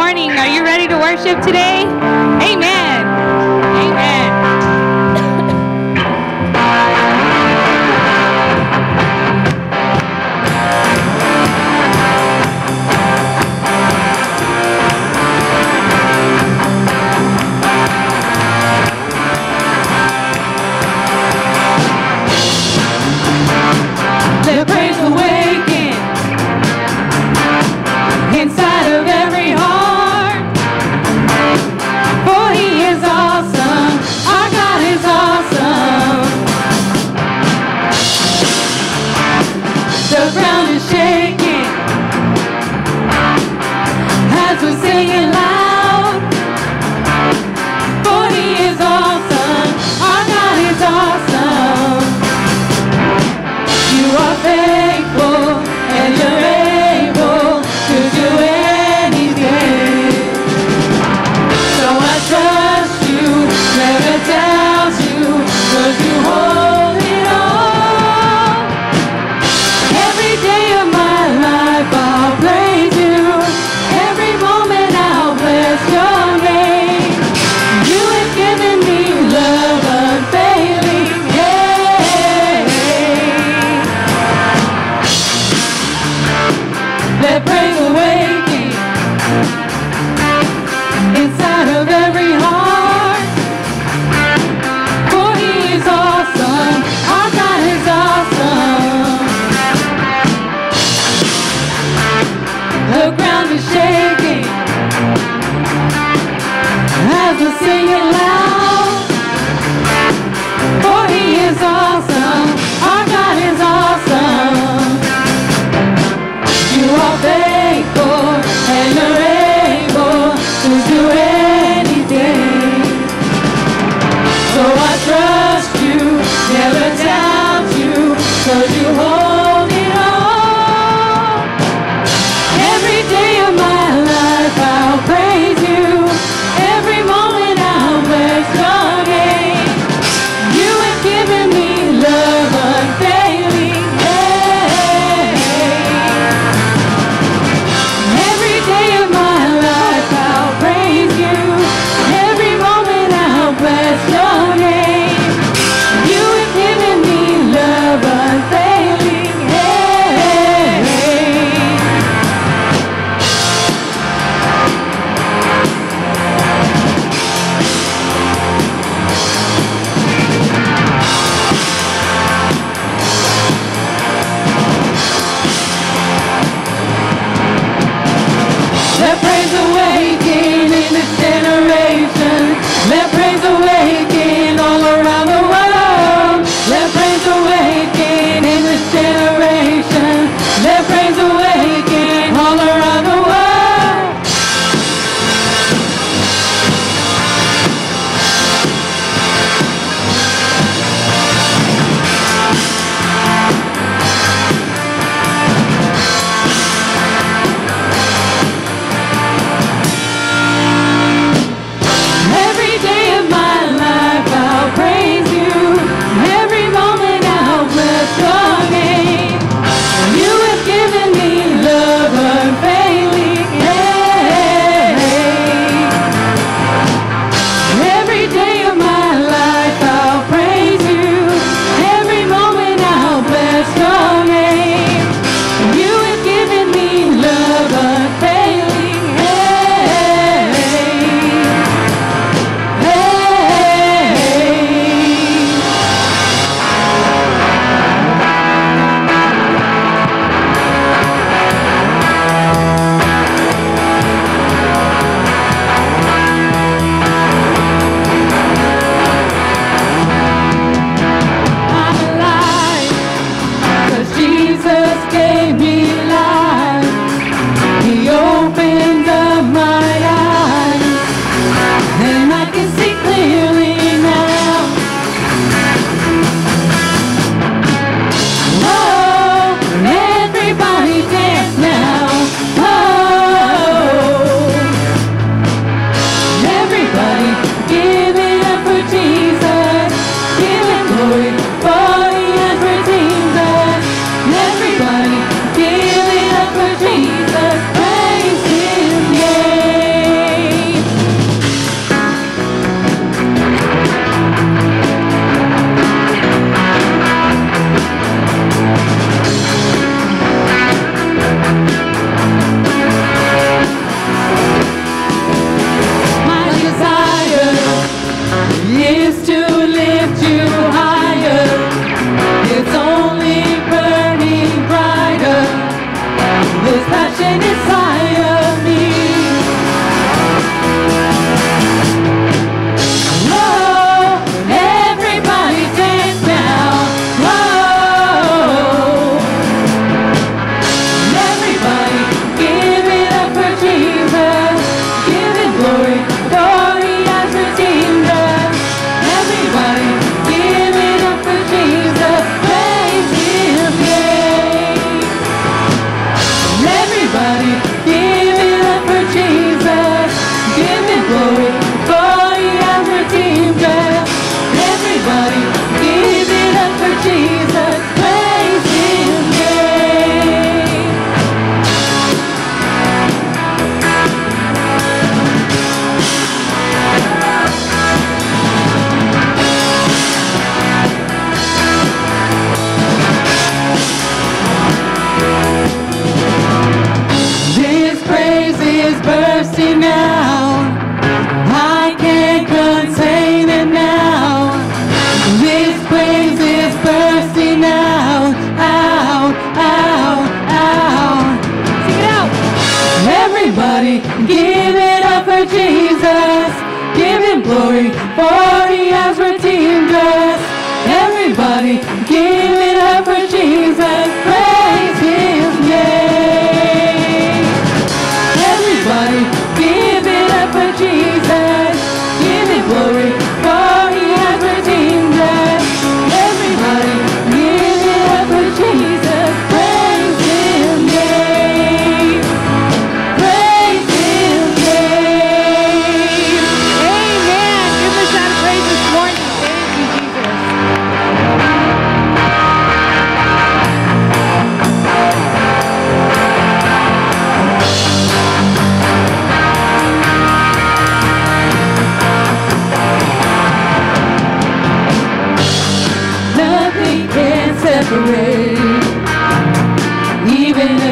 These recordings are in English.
morning. Are you ready to worship today? Amen. Amen. Let praise awaken inside of every heart. For He is awesome. Our God is awesome. The ground is shaking as we sing it loud. For He is awesome. Our God is awesome. You are faithful and you're able to do anything. So I trust you, never doubt you, 'cause you hold it all. Every day of my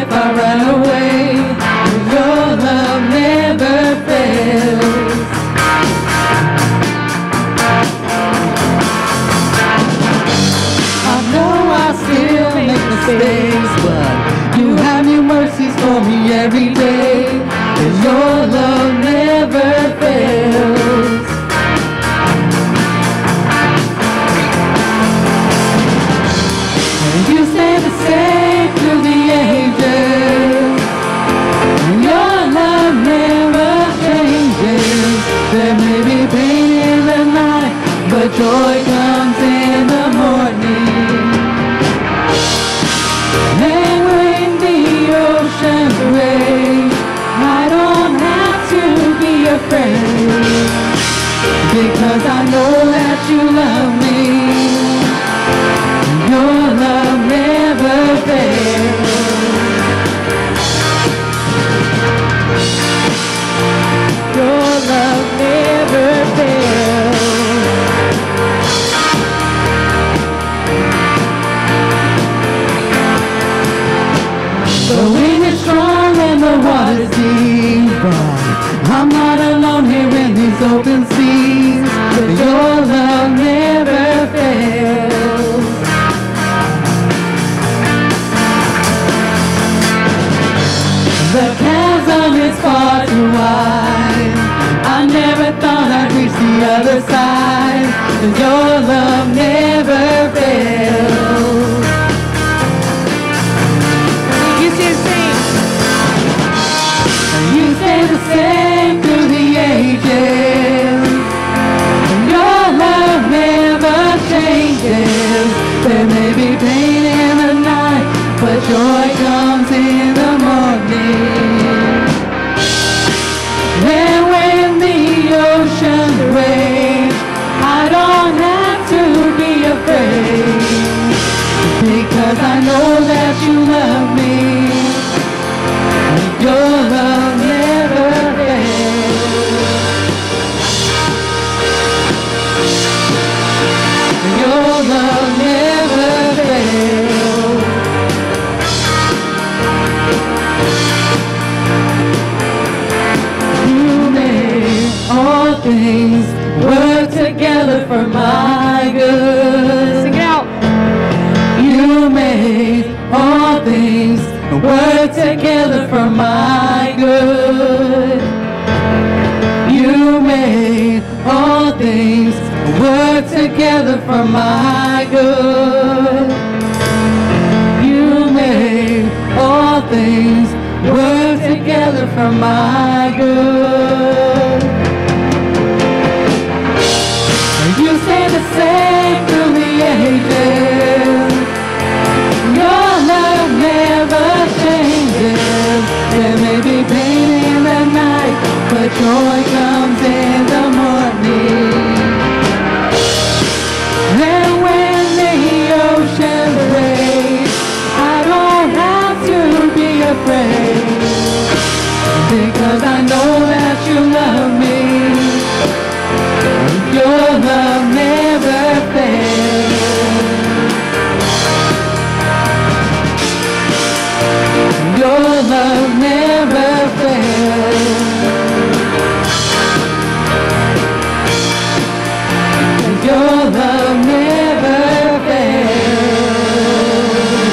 if I run away, your love never fails. I know I still make mistakes, but you have new mercies for me every day, 'cause your love never fails. And you stay the same through the ages, and your love never changes. There may be pain in the night, but joy comes in the morning. And when the oceans rage, I don't have to be afraid, because I know that you love me. Your love never fails. Your love never fails. The wind is strong and the water's deep, but I'm not alone here in these open seas, 'cause your love never fails. The chasm is far too wide, I never thought I'd reach the other side, 'cause your love never fails. You should sing. You stay the same through the ages, and your love never changes. There may be pain in the night, but joy comes in the morning. And when the oceans rage, I don't have to be afraid, because I know that you love me. Your love never fails. Your love never fails. You made all things work together for my good. Sing it out. You made all things work together for my good. You made all things work together for my good. You made all things work together for my good. You stay the same through the ages. Your love never changes. There may be pain in the night, but joy comes in the morning. And when the oceans rage, I don't have to be afraid, because I know that you love me. Your love never fails. Your love never fails. Your love never fails.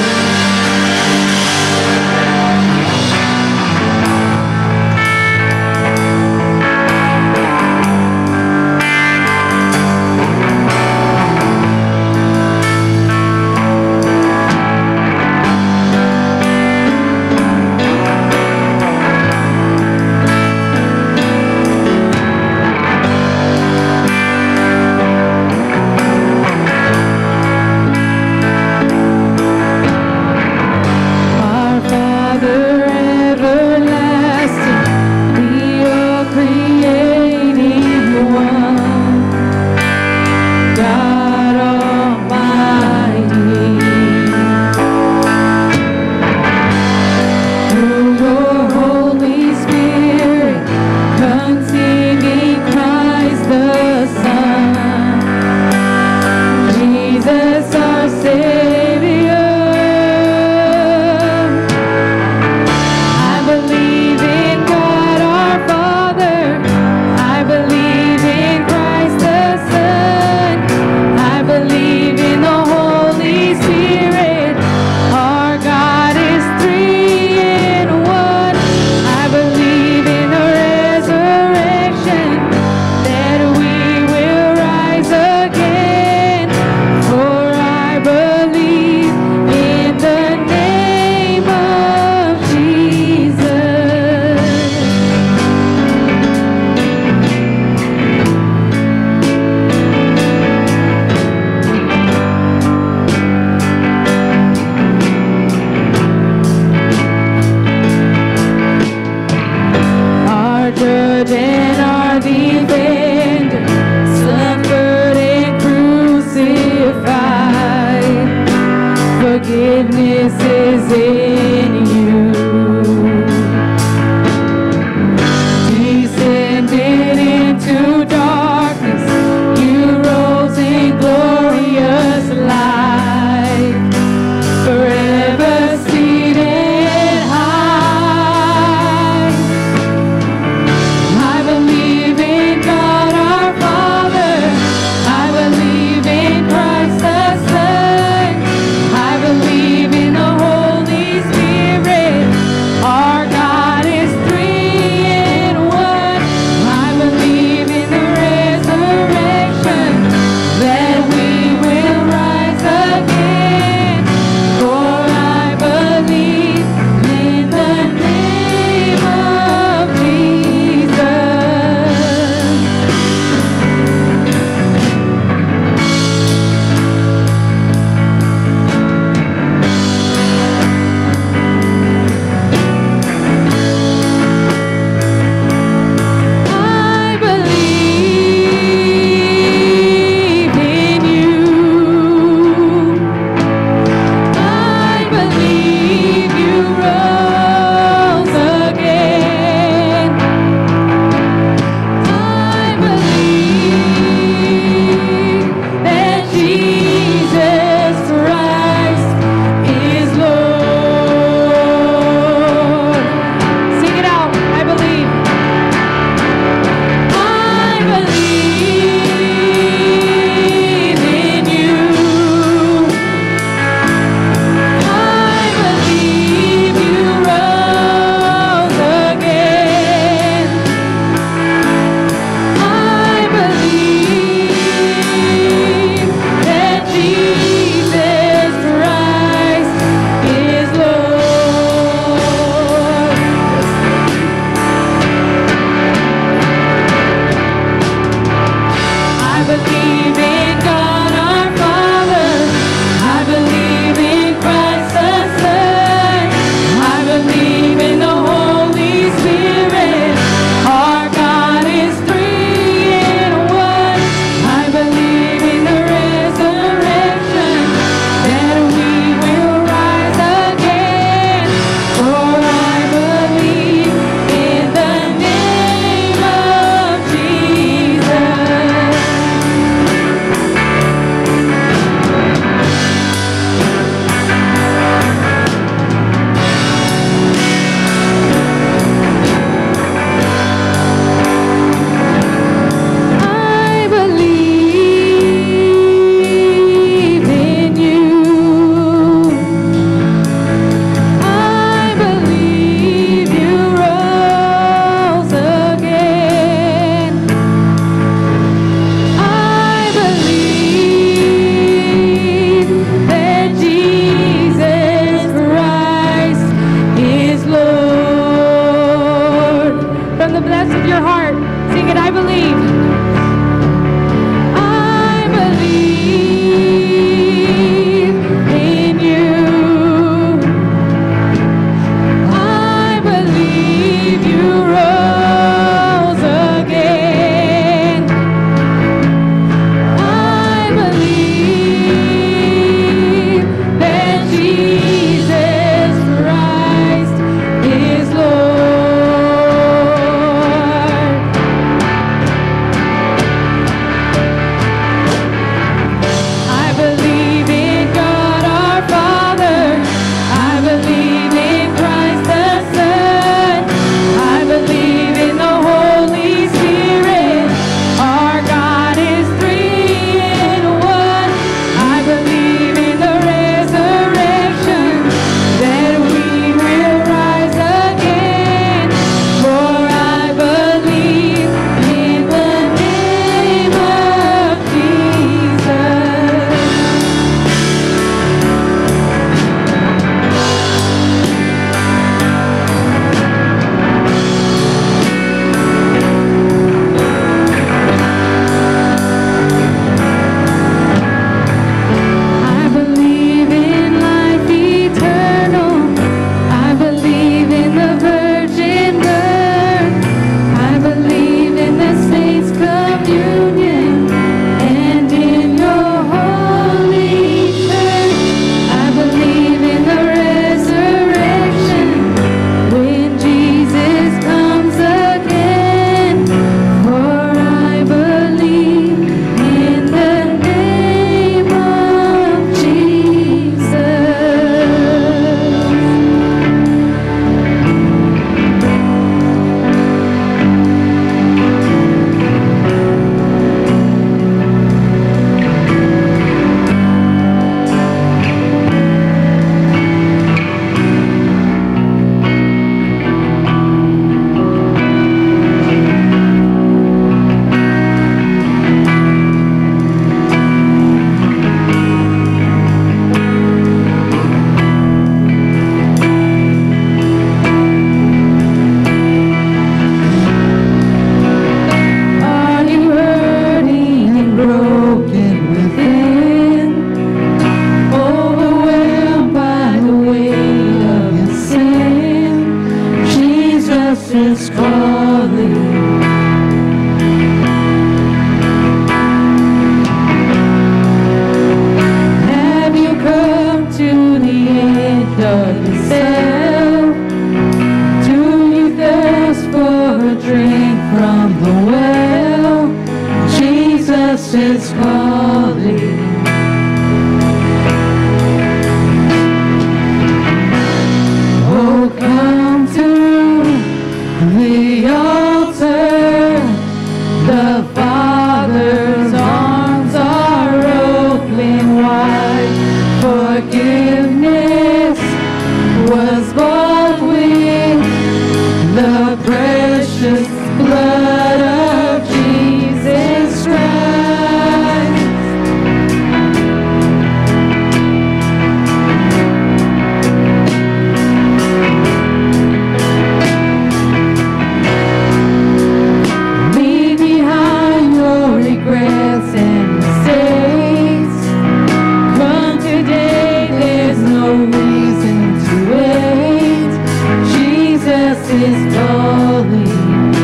is calling.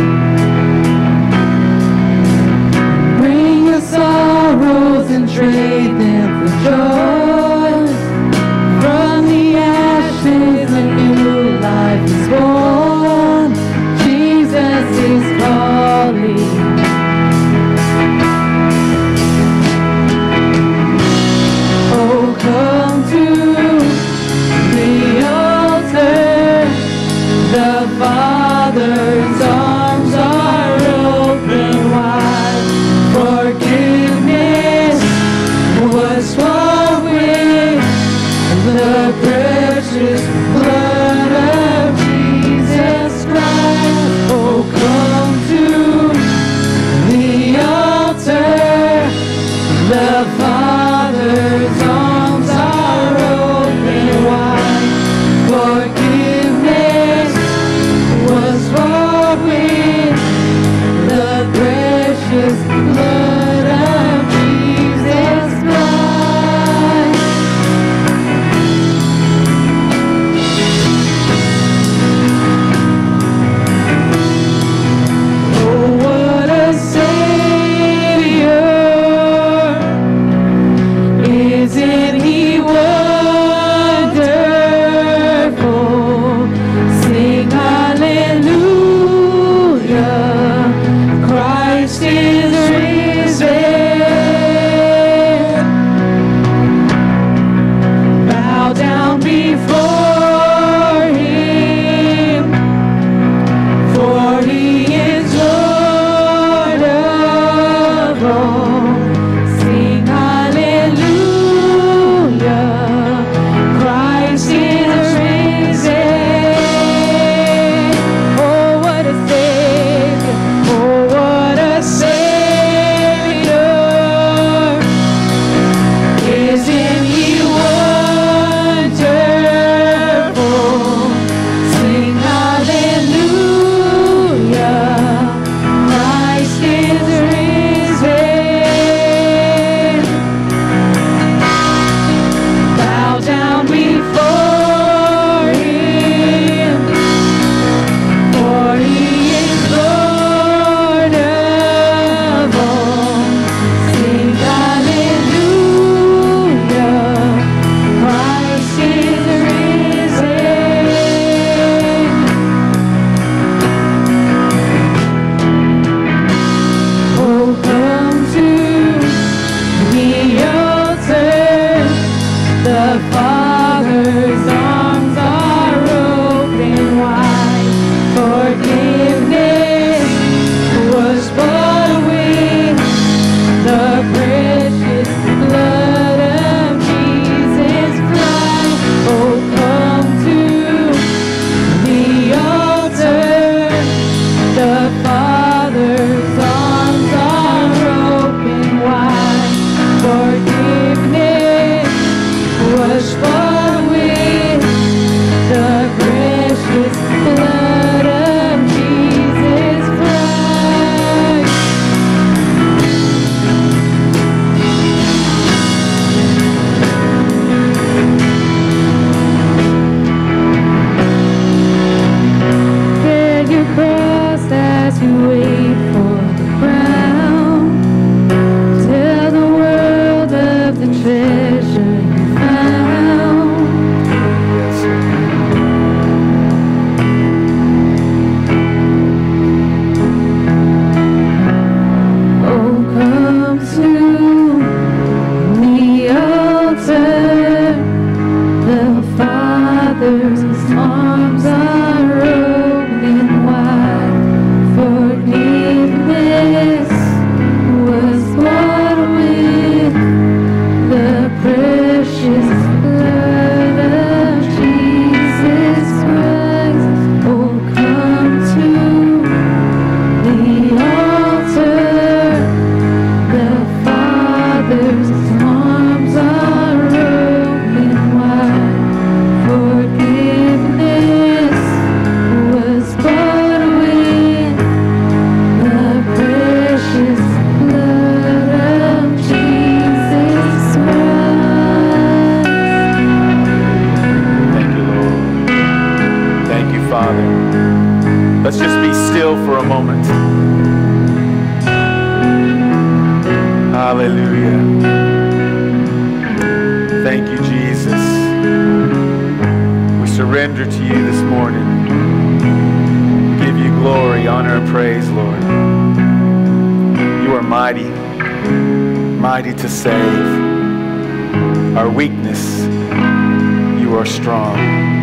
Bring your sorrows and trade them for joy. From the ashes a new life is born. Jesus is calling. Oh, come to the altar. The Father's arms are open wide. Forgiveness was bought with the precious blood of Jesus Christ. Oh, come to the altar. The Father's arms are open wide. Forgiveness was bought with the precious blood of Jesus Christ. Oh, what a Savior! Isn't He wonderful? Sing hallelujah, Christ is risen. Bow down before Him, for He is Lord of all. Sing hallelujah, Christ is risen. Oh, what a Savior! Oh, what a Savior! Isn't He wonderful? Sing hallelujah, Christ is risen. Bow down before Him, for He is Lord of all. Sing hallelujah, Christ is risen. Oh, come to the altar. The Father's arms are open wide. Forgiveness was bought with the precious blood of Jesus Christ. Oh, come to the altar. The Father's arms are open wide. Forgiveness was bought with the precious blood of Jesus Christ. Bear your cross as you wait for the crown. Tell the world of the treasure you found. Oh, come to the altar. The Father's arms are open wide. Forgiveness was bought with the precious blood of Jesus Christ. Oh, come to the altar. The Father's arms are open wide. Forgiveness was bought with the precious blood of Jesus Christ. Thank you, Lord. Thank you, Father. Let's just be still for a moment. Hallelujah. Thank you, Jesus. We surrender to you this morning. Give you glory, honor, and praise, Lord. You are mighty, mighty to save. Our weakness, you are strong.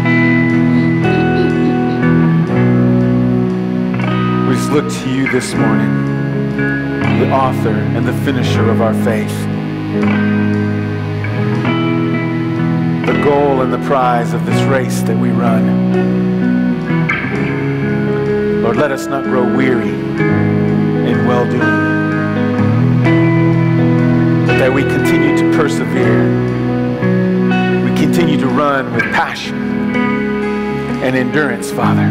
We just look to you this morning, the author and the finisher of our faith, the goal and the prize of this race that we run. Lord, let us not grow weary in well-doing, but that we continue to persevere. We continue to run with passion and endurance, Father,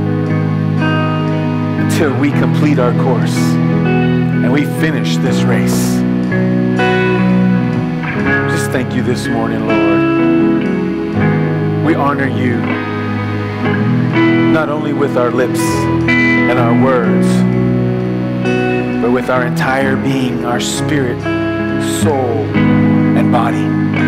until we complete our course and we finish this race. Just thank you this morning, Lord. We honor you, not only with our lips and our words, but with our entire being, our spirit, soul, and body.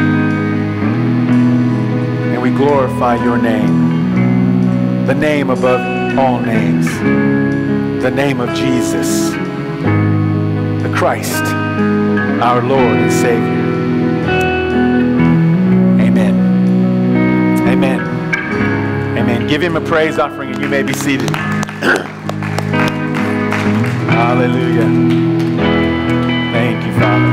And we glorify your name, the name above all names, the name of Jesus, the Christ, our Lord and Savior. Amen. Amen. Amen. Give him a praise offering and you may be seated. Hallelujah. Thank you, Father.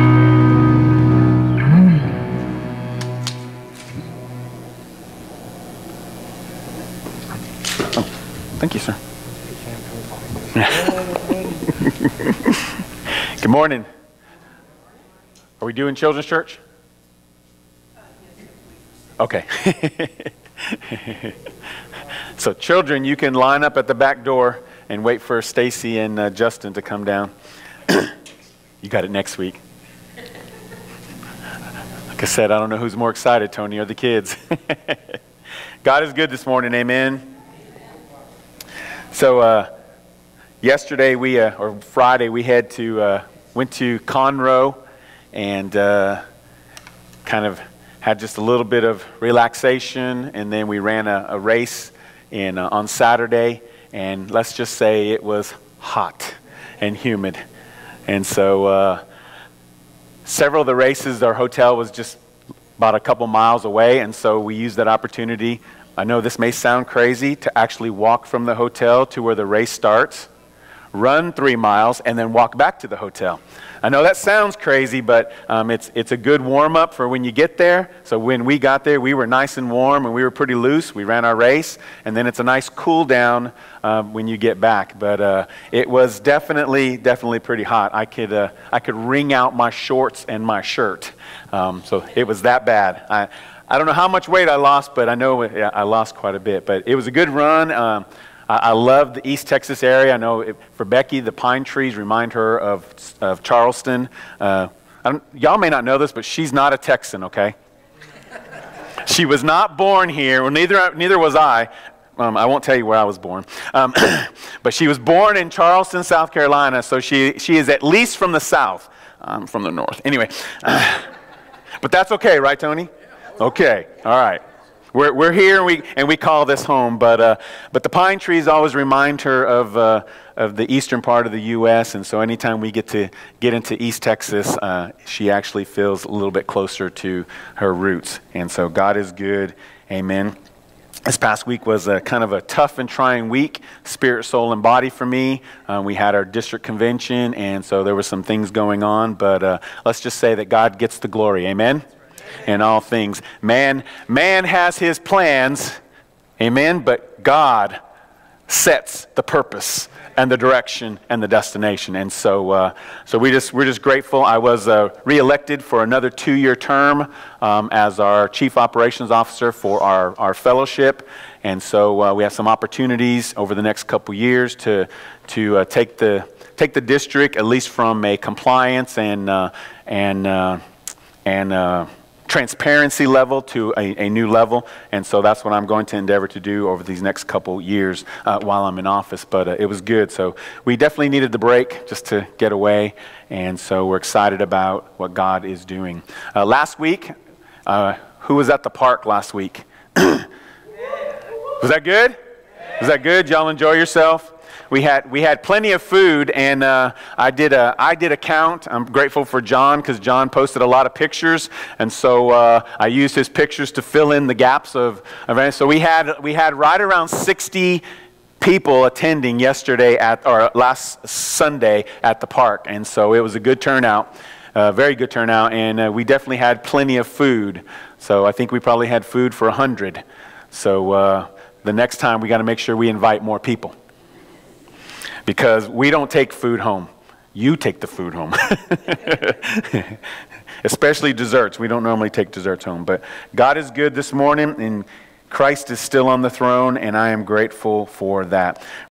Oh, thank you, sir. Good morning. Are we doing children's church? Okay. So children, you can line up at the back door and wait for Stacy and Justin to come down. You got it next week. Like I said, I don't know who's more excited, Tony or the kids. God is good this morning, amen. So yesterday or Friday we went to Conroe and kind of had just a little bit of relaxation, and then we ran a race on Saturday, and let's just say it was hot and humid. And so several of the races, our hotel was just about a couple miles away, and so we used that opportunity. I know this may sound crazy, to actually walk from the hotel to where the race starts, run 3 miles, and then walk back to the hotel. I know that sounds crazy, but it's a good warm-up for when you get there. So when we got there, we were nice and warm, and we were pretty loose. We ran our race, and then it's a nice cool down when you get back. But it was definitely pretty hot. I could wring out my shorts and my shirt. So it was that bad. I don't know how much weight I lost, but I know I lost quite a bit. But it was a good run. I love the East Texas area. I know for Becky, the pine trees remind her of Charleston. Y'all may not know this, but she's not a Texan, okay? She was not born here. Well, neither was I. I won't tell you where I was born. But she was born in Charleston, South Carolina, so she is at least from the South. I'm from the North. Anyway, but that's okay, right, Tony? Okay, all right. We're here and we call this home, but the pine trees always remind her of the eastern part of the U.S., and so anytime we get into East Texas, she actually feels a little bit closer to her roots. And so God is good, amen. This past week was kind of a tough and trying week, spirit, soul, and body for me. We had our district convention, and so there were some things going on, but let's just say that God gets the glory, amen. In all things. Man has his plans, amen, but God sets the purpose and the direction and the destination. And so we're just grateful. I was reelected for another 2-year term as our Chief Operations Officer for our fellowship. And so we have some opportunities over the next couple years to take the district, at least from a compliance and transparency level to a new level. And so that's what I'm going to endeavor to do over these next couple years while I'm in office. But it was good. So we definitely needed the break just to get away. And so we're excited about what God is doing. Last week, who was at the park last week? Was that good? Was that good? Y'all enjoy yourself? We had plenty of food, and I did a count. I'm grateful for John because John posted a lot of pictures, and so I used his pictures to fill in the gaps of events. So we had right around 60 people attending yesterday or last Sunday at the park, and so it was a good turnout, very good turnout, and we definitely had plenty of food. So I think we probably had food for 100. So the next time we got to make sure we invite more people. Because we don't take food home. You take the food home. Especially desserts. We don't normally take desserts home. But God is good this morning, and Christ is still on the throne, and I am grateful for that.